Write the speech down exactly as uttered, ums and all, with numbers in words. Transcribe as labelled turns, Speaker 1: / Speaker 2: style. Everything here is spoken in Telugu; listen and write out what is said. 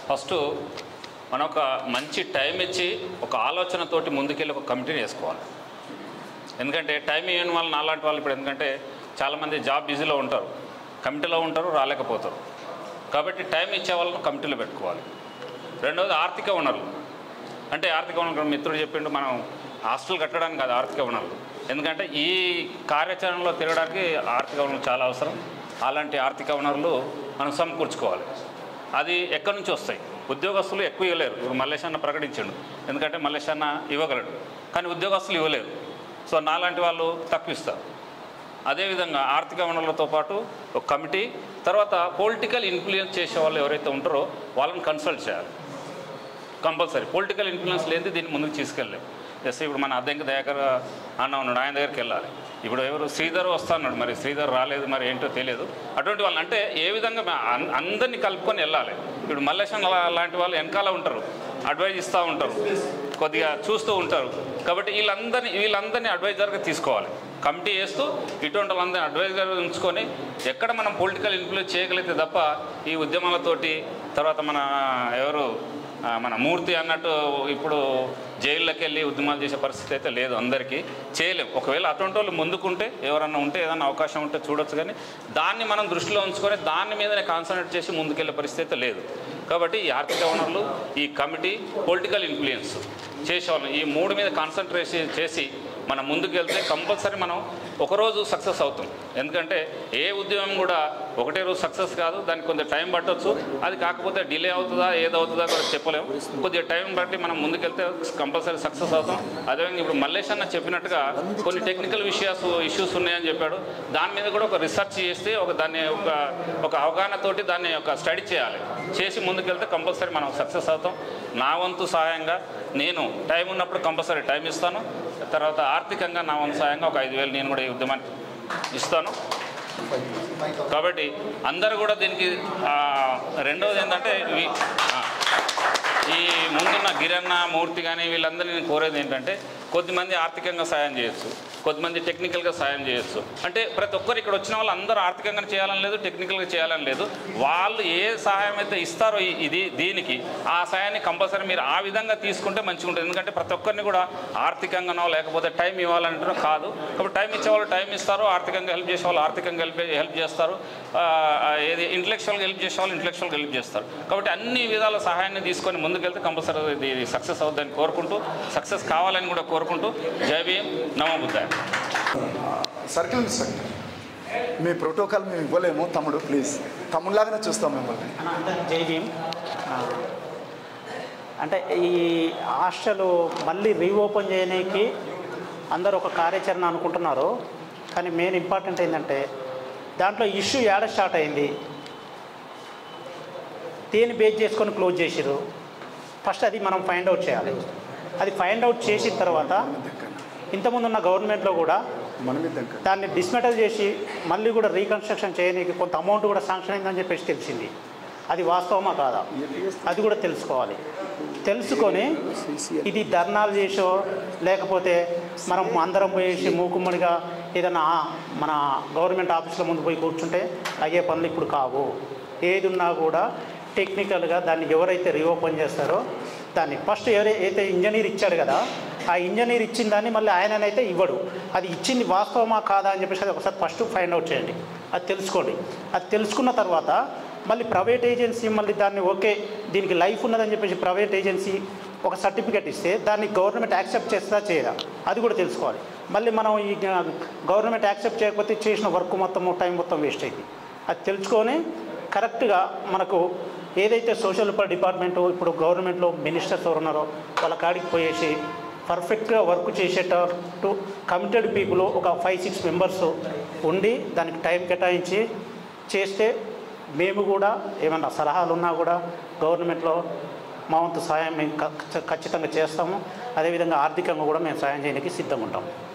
Speaker 1: ఫస్ట్ మనం ఒక మంచి టైం ఇచ్చి ఒక ఆలోచనతోటి ముందుకెళ్ళి ఒక కమిటీని వేసుకోవాలి. ఎందుకంటే టైం ఇవ్వని వాళ్ళు నాలాంటి వాళ్ళు ఇప్పుడు ఎందుకంటే చాలామంది జాబ్ బిజీలో ఉంటారు, కమిటీలో ఉంటారు, రాలేకపోతారు. కాబట్టి టైం ఇచ్చే వాళ్ళను కమిటీలో పెట్టుకోవాలి. రెండవది ఆర్థిక వనరులు. అంటే ఆర్థిక వనరులు మిత్రుడు చెప్పిండు, మనం హాస్టల్ కట్టడానికి కాదు ఆర్థిక వనరులు. ఎందుకంటే ఈ కార్యాచరణలో తిరగడానికి ఆర్థిక వనరులు చాలా అవసరం. అలాంటి ఆర్థిక వనరులు మనం సమకూర్చుకోవాలి. అది ఎక్కడి నుంచి వస్తాయి? ఉద్యోగస్తులు ఎక్కువ ఇవ్వలేరు. ఇప్పుడు మల్లేష్ అన్న ప్రకటించాడు, ఎందుకంటే మల్లేష్ అన్న ఇవ్వగలడు, కానీ ఉద్యోగస్తులు ఇవ్వలేరు. సో నాలాంటి వాళ్ళు తక్కువ ఇస్తారు. అదేవిధంగా ఆర్థిక వనరులతో పాటు ఒక కమిటీ, తర్వాత పొలిటికల్ ఇన్ఫ్లుయెన్స్ చేసే వాళ్ళు ఎవరైతే ఉంటారో వాళ్ళని కన్సల్ట్ చేయాలి కంపల్సరీ. పొలిటికల్ ఇన్ఫ్లుయెన్స్ లేనిది దీన్ని ముందుకు తీసుకెళ్ళలేము. జస్ట్ ఇప్పుడు మన అద్దెంకి దయాకర్ అన్న ఉన్నాడు, ఆయన దగ్గరికి వెళ్ళాలి. ఇప్పుడు ఎవరు శ్రీధర్ వస్తున్నాడు, మరి శ్రీధర్ రాలేదు, మరి ఏంటో తెలియదు. అటువంటి వాళ్ళు అంటే ఏ విధంగా అందరినీ కలుపుకొని వెళ్ళాలి. ఇప్పుడు మల్లేశన్ లాంటి వాళ్ళు వెనకాల ఉంటారు, అడ్వైజ్ ఇస్తూ ఉంటారు, కొద్దిగా చూస్తూ ఉంటారు. కాబట్టి వీళ్ళందరినీ వీళ్ళందరినీ అడ్వైజర్గా తీసుకోవాలి. కమిటీ వేస్తూ ఇటువంటి వాళ్ళందరినీ అడ్వైజర్గా ఉంచుకొని ఎక్కడ మనం పొలిటికల్ ఇన్ఫ్లుయెన్స్ చేయగలిగితే తప్ప ఈ ఉద్యమాలతోటి తర్వాత మన ఎవరు మన మూర్తి అన్నట్టు ఇప్పుడు జైల్లోకి వెళ్ళి ఉద్యమాలు చేసే పరిస్థితి అయితే లేదు, అందరికీ చేయలేము. ఒకవేళ అటువంటి వాళ్ళు ముందుకుంటే ఎవరన్నా ఉంటే ఏదైనా అవకాశం ఉంటే చూడొచ్చు, కానీ దాన్ని మనం దృష్టిలో ఉంచుకొని దాని మీదనే కాన్సన్ట్రేట్ చేసి ముందుకెళ్ళే పరిస్థితి అయితే లేదు. కాబట్టి ఈ ఆర్థిక వనరులు, ఈ కమిటీ, పొలిటికల్ ఇన్ఫ్లుయెన్స్ చేసేవాళ్ళం ఈ మూడు మీద కాన్సన్ట్రేషన్ చేసి మనం ముందుకెళ్తే కంపల్సరీ మనం ఒకరోజు సక్సెస్ అవుతాం. ఎందుకంటే ఏ ఉద్యమం కూడా ఒకటే రోజు సక్సెస్ కాదు, దానికి కొంచెం టైం పట్టవచ్చు. అది కాకపోతే డిలే అవుతుందా ఏదవుతుందా కూడా చెప్పలేము. కొద్దిగా టైం బట్టి మనం ముందుకెళ్తే కంపల్సరీ సక్సెస్ అవుతాం. అదేవిధంగా ఇప్పుడు మల్లేష్ అన్న చెప్పినట్టుగా కొన్ని టెక్నికల్ విషయాస్ ఇష్యూస్ ఉన్నాయని చెప్పాడు. దాని మీద కూడా ఒక రీసెర్చ్ చేస్తే ఒక దాన్ని ఒక ఒక అవగాహనతోటి దాన్ని ఒక స్టడీ చేయాలి. చేసి ముందుకెళ్తే కంపల్సరీ మనం సక్సెస్ అవుతాం. నా వంతు సహాయంగా నేను టైం ఉన్నప్పుడు కంపల్సరీ టైం ఇస్తాను. తర్వాత ఆర్థికంగా నా వంతు సహాయంగా ఒక ఐదు వేలు నేను కూడా ఈ ఉద్యమానికి ఇస్తాను. కాబట్టి అందరూ కూడా దీనికి రెండవది ఏంటంటే ఈ ముందున్న గిరన్న మూర్తి కానీ వీళ్ళందరినీ నేను కోరేది ఏంటంటే కొద్దిమంది ఆర్థికంగా సాయం చేయొచ్చు, కొద్దిమంది టెక్నికల్గా సాయం చేయొచ్చు. అంటే ప్రతి ఒక్కరు ఇక్కడ వచ్చిన వాళ్ళు అందరూ ఆర్థికంగా చేయాలని లేదు, టెక్నికల్గా చేయాలని లేదు. వాళ్ళు ఏ సహాయం అయితే ఇస్తారో ఇది దీనికి ఆ సహాయాన్ని కంపల్సరీ మీరు ఆ విధంగా తీసుకుంటే మంచిగా ఉంటుంది. ఎందుకంటే ప్రతి ఒక్కరిని కూడా ఆర్థికంగానో లేకపోతే టైం ఇవ్వాలంటారో కాదు. కాబట్టి టైం ఇచ్చేవాళ్ళు టైం ఇస్తారు, ఆర్థికంగా హెల్ప్ చేసే వాళ్ళు ఆర్థికంగా హెల్ప్ హెల్ప్ చేస్తారు, ఏది ఇంటలెక్చువల్గా హెల్ప్ చేసే వాళ్ళు ఇంటలెక్చువల్గా హెల్ప్ చేస్తారు. కాబట్టి అన్ని విధాల సహాయాన్ని తీసుకొని ముందుకెళ్తే కంపల్సరీ ఇది సక్సెస్ అవుతుందని కోరుకుంటూ, సక్సెస్ కావాలని కూడా కోరుకుంటూ జై భీమ్, నమో బుద్ధాయ.
Speaker 2: సర్కిల్ ఇన్స్పెక్టర్ మీ ప్రోటోకాల్ మేము ఇవ్వలేము తమ్ముడు, ప్లీజ్ తమ్ముడులాగానే చూస్తాం మిమ్మల్ని.
Speaker 3: జై భీమ్. అంటే ఈ హాస్టల్ మళ్ళీ రీఓపెన్ చేయడానికి అందరూ ఒక కార్యాచరణ అనుకుంటున్నారు, కానీ మెయిన్ ఇంపార్టెంట్ ఏంటంటే దాంట్లో ఇష్యూ ఏడ స్టార్ట్ అయింది, దేన్ని బేస్ చేసుకొని క్లోజ్ చేసారు, ఫస్ట్ అది మనం ఫైండ్ అవుట్ చేయాలి. అది ఫైండ్ అవుట్ చేసిన తర్వాత ఇంతకుముందు ఉన్న గవర్నమెంట్లో కూడా దాన్ని డిస్మెటల్ చేసి మళ్ళీ కూడా రీకన్స్ట్రక్షన్ చేయడానికి కొంత అమౌంట్ కూడా శాంక్షన్ అయిందని చెప్పేసి తెలిసింది. అది వాస్తవమా కాదా అది కూడా తెలుసుకోవాలి. తెలుసుకొని ఇది ధర్నాలు చేసో లేకపోతే మనం అందరం పోయేసి మూకుమ్మడిగా ఏదైనా మన గవర్నమెంట్ ఆఫీసుల ముందు పోయి కూర్చుంటే అయ్యే పనులు ఇప్పుడు కావు. ఏది ఉన్నా కూడా టెక్నికల్గా దాన్ని ఎవరైతే రీఓపెన్ చేస్తారో దాన్ని ఫస్ట్ ఎవరైతే ఇంజనీర్ ఇచ్చాడు కదా ఆ ఇంజనీర్ ఇచ్చిన దాన్ని మళ్ళీ ఆయననైతే ఇవ్వడు. అది ఇచ్చింది వాస్తవమా కాదా అని చెప్పేసి అది ఒకసారి ఫస్ట్ ఫైండ్ అవుట్ చేయండి, అది తెలుసుకోండి. అది తెలుసుకున్న తర్వాత మళ్ళీ ప్రైవేట్ ఏజెన్సీ మళ్ళీ దాన్ని ఓకే దీనికి లైఫ్ ఉన్నదని చెప్పేసి ప్రైవేట్ ఏజెన్సీ ఒక సర్టిఫికేట్ ఇస్తే దాన్ని గవర్నమెంట్ యాక్సెప్ట్ చేస్తుందా చేయదా అది కూడా తెలుసుకోవాలి. మళ్ళీ మనం ఈ గవర్నమెంట్ యాక్సెప్ట్ చేయకపోతే చేసిన వర్క్ మొత్తం టైం మొత్తం వేస్ట్ అయింది. అది తెలుసుకొని కరెక్ట్గా మనకు ఏదైతే సోషల్ వెల్ఫేర్ డిపార్ట్మెంటు ఇప్పుడు గవర్నమెంట్లో మినిస్టర్స్ ఎవరు ఉన్నారో వాళ్ళ కాడికి పోయేసి పర్ఫెక్ట్గా వర్క్ చేసేటట్టు కమిటెడ్ పీపుల్ ఒక ఫైవ్ సిక్స్ మెంబర్స్ ఉండి దానికి టైం కేటాయించి చేస్తే మేము కూడా ఏమన్నా సలహాలు ఉన్నా కూడా గవర్నమెంట్లో మా వంతు సాయం మేము ఖచ్చితంగా చేస్తాము. అదేవిధంగా ఆర్థికంగా కూడా మేము సాయం చేయడానికి సిద్ధంగా ఉంటాము.